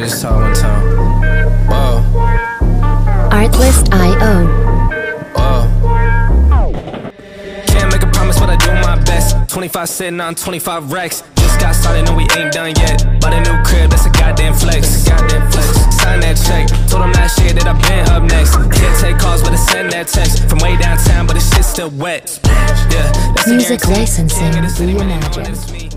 just saw one time. Whoa. Artlist.io. Whoa. Can't make a promise, but I do my best. 25 sitting on 25 racks. Just got started, no we ain't done yet. Bought a new crib, that's a goddamn flex. Sign that check. Told them last year that I've been up next. Can't take calls, but I send that text. From way downtown, but the shit's still wet. Yeah, that's Music licensing reimagined.